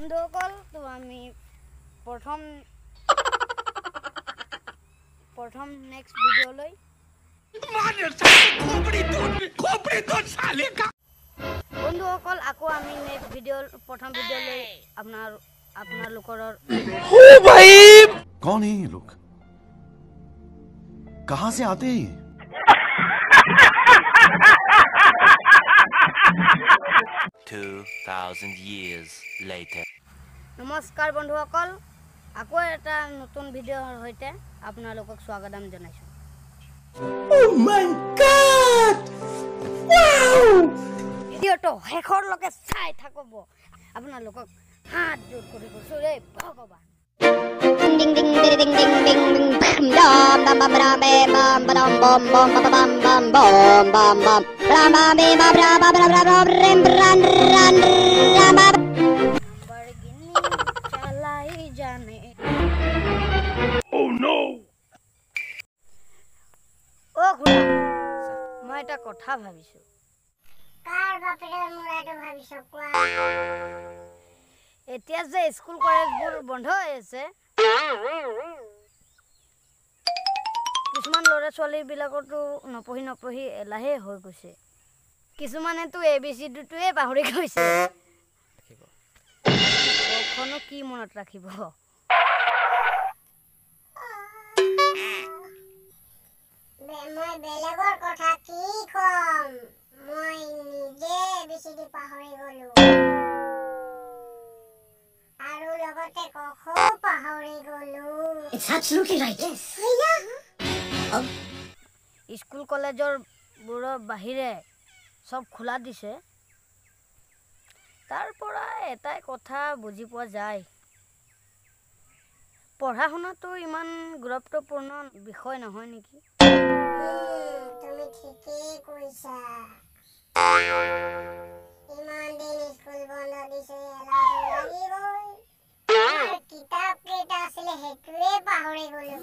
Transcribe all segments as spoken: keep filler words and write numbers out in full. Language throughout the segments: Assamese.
বন্ধুসকল তো আমি প্রথম প্রথম নেক্সট ভিডিওলৈ বন্ধুসকল আকৌ আমি নেক্সট ভিডিওৰ প্ৰথম ভিডিওলৈ আপোনাৰ আপোনাৰ লোকৰ ओ भाई कौन है ये लोग कहां से आते हैं two thousand years later নমস্কাৰ বন্ধুসকল আকৌ এটা নতুন ভিডিওৰ সৈতে আপোনালোকক স্বাগতম জনাইছো Oh my god wow ভিডিওটো শেষৰলৈকে চাই থাকিব আপোনালোকক হাত জোৰ কৰি কৈছো ৰে ভগৱান ding ding ding ding ding ding ding dam dam bam bam bam bam bam bam bam bam bam bam bam bam bam bam bam bam bam bam bam ram ran ran ram बरगिनी चलाई जाने oh no ओ খুড়া মই এটা কথা ভাবিছো কাৰ বাপেৰে মুৰাটো ভাবিছ কোৱা এতিয়া যে স্কুল কলেজবোৰ বন্ধ হৈ আছে কিছুমান ল'ৰা ছোৱালী বিলাকতো নপঢ়ি নপঢ়ি এলাহে হৈ গৈছে কিছুমানেতো এ বি চি টোৱে পাহৰি গৈছে কখনো কি মনত ৰাখিব মই বেলেগৰ কথা কি কম মই নিজে বেছিদি পাহৰি গলো আৰু লগতে কখো পাহৰি গলো It's absolutely right yes school কলেজৰ বোৰৰ বাহিৰে সব খোলা দিছে তাৰ পৰা এটাই কথা বুজি পোৱা যায় পঢ়া শুনাটো ইমান গুৰুত্বপূৰ্ণ বিষয় নহয় নেকি তুমি ঠিকই কৈছা ইমান দিন স্কুল বন্ধ দিছে এলাহ লাগিবই কিতাপ কেইটা আছিলে হেতুৱে পাহৰি গলো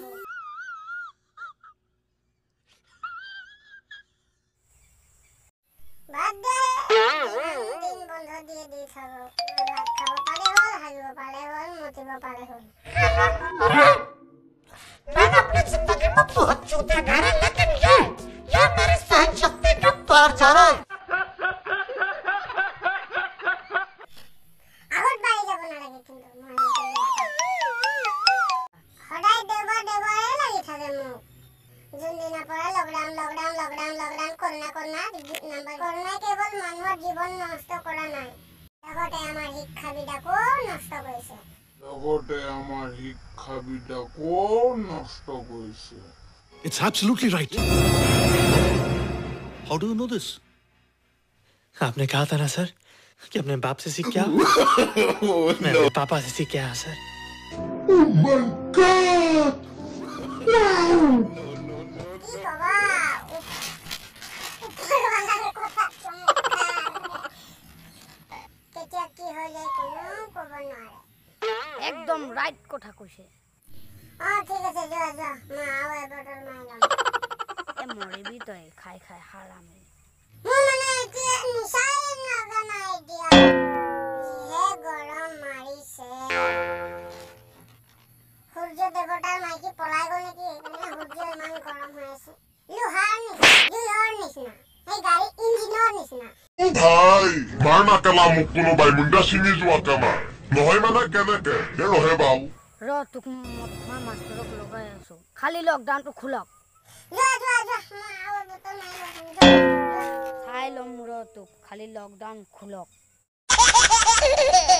বাদ দে দিন বন্ধ দিয়ে দি থাকো ভাত খাব পালে হ'ল হাগিব পালে হ'ল মুতিব পালে হ'ল मैंने अपनी जिंदगी में बहुत चूते गाने लेकिन ये ये मेरी सहन शक्ति को पार चढ़ा আগত বাই যাব নালাগে কিন্তু মই সদায় দেওবাৰ দেওবাৰে লাগি থাকে মোক যোনদিনা পৰা lockdown lockdown lockdown lockdown corona corona number কৰোনাই কেৱল মানুহৰ জীৱন নষ্ট কৰা নাই লগতে আমাৰ শিক্ষাবিদাকো নষ্ট কৰিছে লগতে আমাৰ শিক্ষাবিদাকো নষ্ট কৰিছে it's absolutely right how do you know this आपने कहा था ना सर कि अपने बाप से सीख क्या मैं अपने पापा से सीख क्या sir oh my god wow কি কবা উপৰৱালাৰ কথা চমৎকাৰ কেতিয়া কি হৈ যায় কোনো ক'ব নোৱাৰে একদম রাইট কথা কৈছে অ ঠিক আছে যোৱা যোৱা মই আৰু এবাৰটল মাৰি ল'ম এ মৰিবি তই খাই খাই হাৰামি মোৰ মানে এতিয়া নিচাই লগা নাই দিয়া যিহে গৰম মাৰিছে সূৰ্য দেৱতাৰ মাইকী পলাই গ'ল নেকি সেইকাৰণে সূৰ্য ইমান গৰম হৈ আছে লোহাৰ নিচিনা জুইৰ নিচিনা সেই গাড়ী ইঞ্জিনৰ নিচিনা ভাই মাৰ নাকেলা মোক কোনোবাই মুণ্ডা ছিঙি যোৱা কেলা নহয় মানে কেনেকে হে ৰহে বাও ৰ তোক মই মাষ্টৰক লগাই আছো খালি লকডাউনটো খোলক যোৱা যোৱা যোৱা মই আৰু এবাৰটল মাৰি ল'ম চাই ল'ম ৰ তোক খালি লকডাউন খোলক